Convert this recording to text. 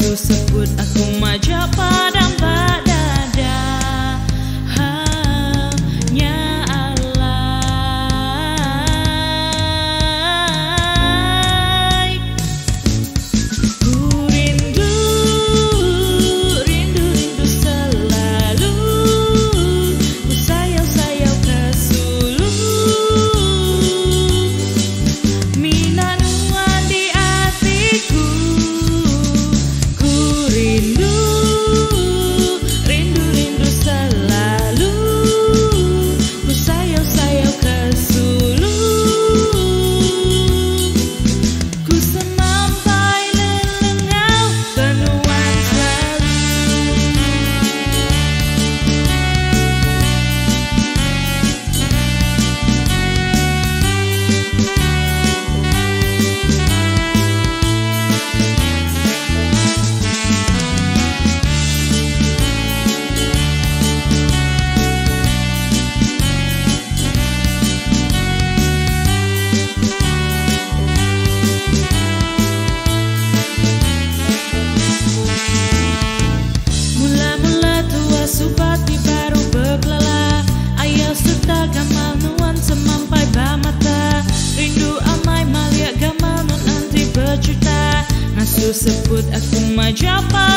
Ngasuh sebut aku maja padang badada. Hanya Allah. Ku rindu, rindu, rindu selalu. Ku sayang, sayang kesulu. Minanuan di hatiku. Ku rindu, rindu, rindu selalu. Ku sayang, sayang kesulu. Ku semampai lelengau kenuan selalu. Mula-mula tua subati baru beklala. Ayah serta gamal nuan semampai bamata. Rindu amai malia gamal nun antri berjuta. Ngasuh sebut aku majapa